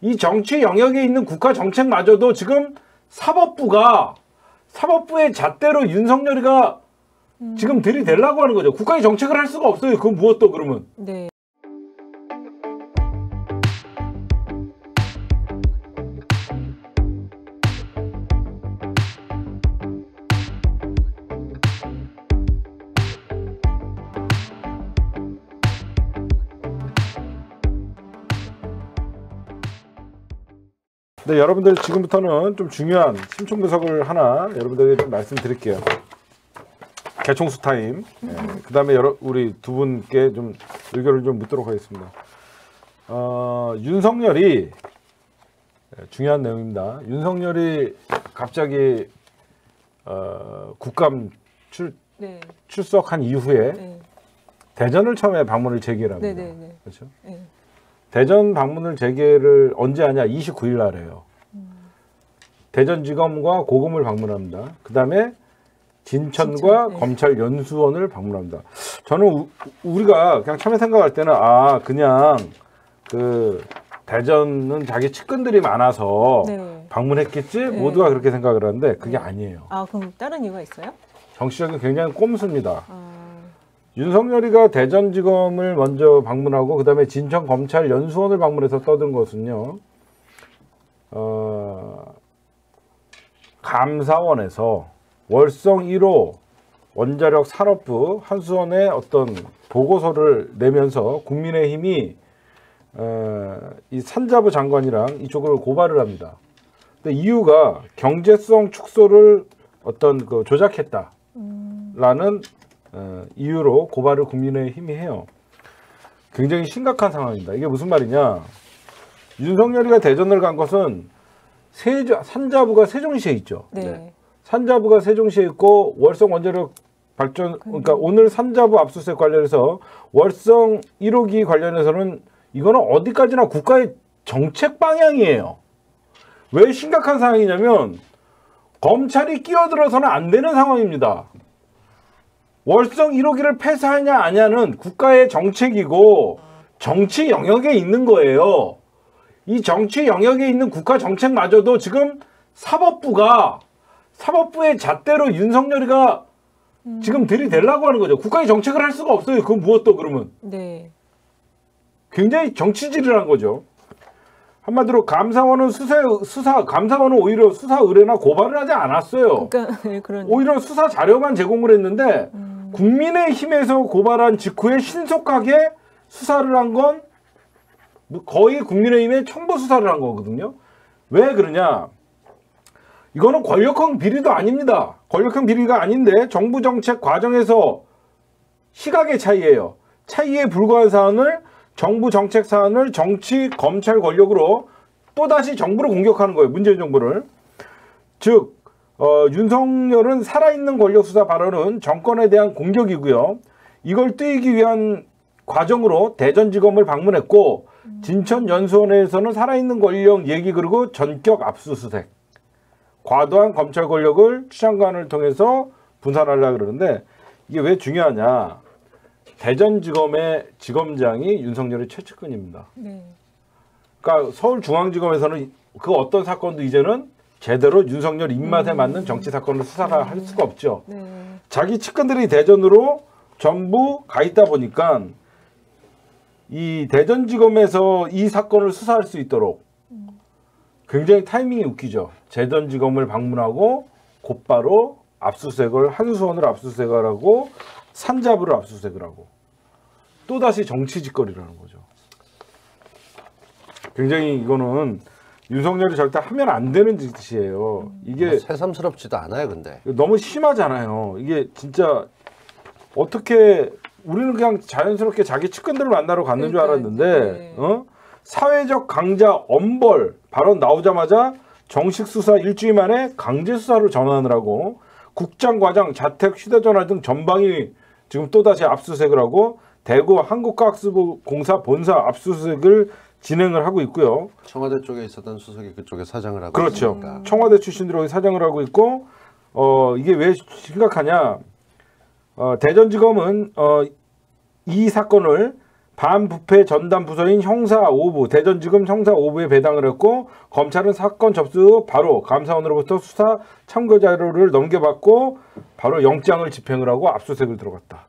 이 정치 영역에 있는 국가 정책마저도 지금 사법부의 잣대로 윤석열이가 지금 들이대려고 하는 거죠. 국가의 정책을 할 수가 없어요. 그건 무엇도 그러면. 네. 네, 여러분들 지금부터는 좀 중요한 심층 분석을 하나 여러분들에게 좀 말씀드릴게요. 개총수 타임. 그 다음에 우리 두 분께 좀 의견을 좀 묻도록 하겠습니다. 윤석열이 중요한 내용입니다. 윤석열이 갑자기 국감 출석한 이후에 대전을 처음에 방문을 재개를 합니다. 그렇죠? 대전 방문을 재개를 언제 하냐? 29일 날 해요. 대전지검과 고검을 방문합니다. 그 다음에 진천과 검찰연수원을 방문합니다. 저는 우리가 그냥 처음에 생각할 때는 그냥 그 대전은 자기 측근들이 많아서 방문했겠지? 모두가 그렇게 생각을 하는데 그게 아니에요. 그럼 다른 이유가 있어요? 정치적인 굉장히 꼼수입니다. 윤석열이가 대전지검을 먼저 방문하고 그 다음에 진천검찰연수원을 방문해서 떠든 것은요. 감사원에서 월성 1호 원자력 산업부 한수원에 어떤 보고서를 내면서 국민의힘이 이 산자부 장관이랑 이쪽을 고발을 합니다. 근데 이유가 경제성 축소를 어떤 그 조작했다라는 이유로 고발을 국민의힘이 해요. 굉장히 심각한 상황입니다. 이게 무슨 말이냐? 윤석열이가 대전을 간 것은 산자부가 세종시에 있죠. 산자부가 세종시에 있고 월성 원자력 발전, 그러니까 오늘 산자부 압수수색 관련해서 월성 1호기 관련해서는 이거는 어디까지나 국가의 정책 방향이에요. 왜 심각한 상황이냐면 검찰이 끼어들어서는 안 되는 상황입니다. 월성 1호기를 폐쇄하냐 아냐는 국가의 정책이고 정치 영역에 있는 거예요. 이 정치 영역에 있는 국가 정책마저도 지금 사법부의 잣대로 윤석열이가 지금 들이대려고 하는 거죠. 국가의 정책을 할 수가 없어요. 그건 무엇도 그러면. 굉장히 정치질을 한 거죠. 한마디로 감사원은 감사원은 오히려 수사 의뢰나 고발을 하지 않았어요. 오히려 수사 자료만 제공을 했는데 국민의힘에서 고발한 직후에 신속하게 수사를 한 건 거의 국민의힘의 첨부 수사를 한 거거든요. 왜 그러냐? 이거는 권력형 비리도 아닙니다. 권력형 비리가 아닌데 정부 정책 과정에서 시각의 차이예요. 차이에 불과한 사안을 정부 정책 사안을 정치 검찰 권력으로 또다시 정부를 공격하는 거예요. 문재인 정부를. 즉 윤석열은 살아있는 권력 수사 발언은 정권에 대한 공격이고요. 이걸 띄기 위한 과정으로 대전지검을 방문했고 진천연수원에서는 살아있는 권력 얘기 그리고 전격 압수수색. 과도한 검찰 권력을 추장관을 통해서 분산하려고 그러는데 이게 왜 중요하냐. 대전지검의 지검장이 윤석열의 최측근입니다. 그러니까 서울중앙지검에서는 그 어떤 사건도 이제는 제대로 윤석열 입맛에 맞는 정치 사건을 수사를 할 수가 없죠. 자기 측근들이 대전으로 전부 가 있다 보니까 이 대전지검에서 이 사건을 수사할 수 있도록 굉장히 타이밍이 웃기죠. 대전지검을 방문하고 곧바로 압수수색을 한수원을 압수수색을 하고 산자부를 압수수색을 하고 또다시 정치 짓거리를 하는 거죠. 굉장히 이거는 윤석열이 절대 하면 안 되는 짓이에요. 이게 새삼스럽지도 않아요, 근데. 너무 심하잖아요. 이게 진짜 어떻게 우리는 그냥 자연스럽게 자기 측근들을 만나러 갔는 줄 알았는데 사회적 강자 엄벌 발언 나오자마자 정식 수사 일주일 만에 강제 수사로 전환을 하고 국장 과장 자택 휴대전화 등 전방위 지금 또다시 압수수색을 하고 대구 한국가스공사 본사 압수수색을 진행을 하고 있고요. 청와대 쪽에 있었던 수석이 그쪽에 사장을 하고 그렇죠. 있으니까. 청와대 출신들이 사장을 하고 있고 이게 왜 심각하냐. 대전지검은 이 사건을 반부패 전담 부서인 형사 5부, 대전지검 형사 5부에 배당을 했고 검찰은 사건 접수 후 바로 감사원으로부터 수사 참고 자료를 넘겨받고 바로 영장을 집행을 하고 압수수색을 들어갔다.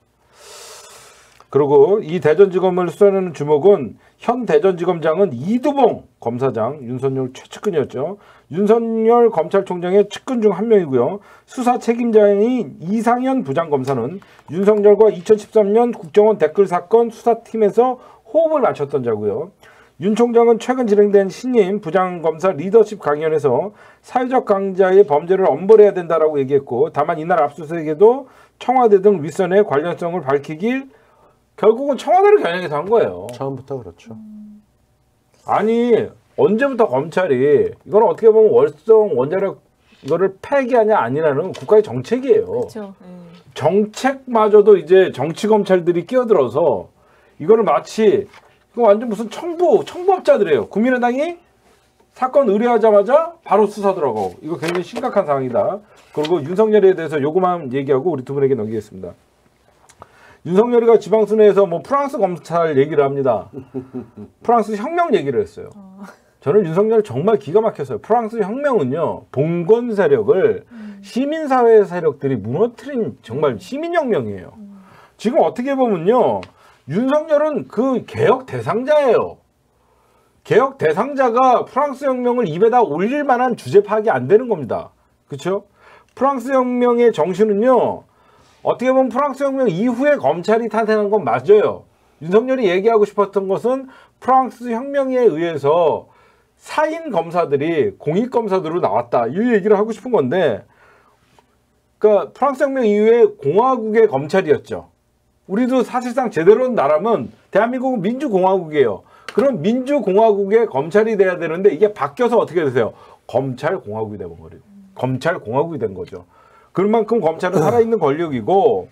그리고 이 대전지검을 수사하는 주목은 현 대전지검장은 이두봉 검사장, 윤석열 최측근이었죠. 윤석열 검찰총장의 측근 중 한 명이고요. 수사 책임자인 이상현 부장검사는 윤석열과 2013년 국정원 댓글 사건 수사팀에서 호흡을 맞췄던 자고요. 윤 총장은 최근 진행된 신임 부장검사 리더십 강연에서 사회적 강자의 범죄를 엄벌해야 된다라고 얘기했고, 다만 이날 압수수색에도 청와대 등 윗선의 관련성을 밝히길 결국은 청와대를 겨냥해서 한 거예요. 처음부터 그렇죠. 아니 언제부터 검찰이 이거는 어떻게 보면 월성 원자력 이거를 폐기하냐 아니냐는 국가의 정책이에요. 그렇죠. 정책마저도 이제 정치 검찰들이 끼어들어서 이거를 마치 이거 완전 무슨 청부업자들이에요. 국민의당이 사건 의뢰하자마자 바로 수사 들어가고 이거 굉장히 심각한 상황이다. 그리고 윤석열에 대해서 요거만 얘기하고 우리 두 분에게 넘기겠습니다. 윤석열이가 지방순회에서 뭐 프랑스 검찰 얘기를 합니다. 프랑스 혁명 얘기를 했어요. 저는 윤석열 정말 기가 막혔어요. 프랑스 혁명은요, 봉건 세력을 시민사회 세력들이 무너뜨린 정말 시민혁명이에요. 지금 어떻게 보면요, 윤석열은 그 개혁 대상자예요. 개혁 대상자가 프랑스 혁명을 입에다 올릴 만한 주제 파악이 안 되는 겁니다. 그렇죠? 프랑스 혁명의 정신은요, 어떻게 보면 프랑스 혁명 이후에 검찰이 탄생한 건 맞아요. 윤석열이 얘기하고 싶었던 것은 프랑스 혁명에 의해서 사인 검사들이 공익 검사들로 나왔다, 이 얘기를 하고 싶은 건데, 그러니까 프랑스 혁명 이후에 공화국의 검찰이었죠. 우리도 사실상 제대로 나라면 대한민국은 민주공화국이에요. 그럼 민주공화국의 검찰이 돼야 되는데 이게 바뀌어서 어떻게 되세요? 검찰공화국이 된 거예요. 검찰공화국이 된 거죠. 그만큼 검찰은 살아있는 권력이고,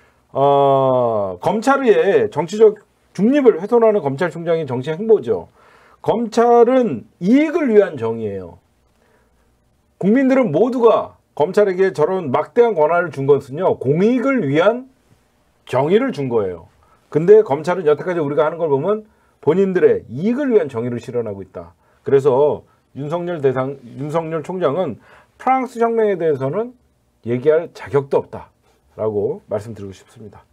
검찰의 정치적 중립을 훼손하는 검찰총장의 정치 행보죠. 검찰은 이익을 위한 정의예요. 국민들은 모두가 검찰에게 저런 막대한 권한을 준 것은요, 공익을 위한 정의를 준 거예요. 근데 검찰은 여태까지 우리가 하는 걸 보면 본인들의 이익을 위한 정의를 실현하고 있다. 그래서 윤석열 총장은 프랑스 혁명에 대해서는 얘기할 자격도 없다라고 말씀드리고 싶습니다.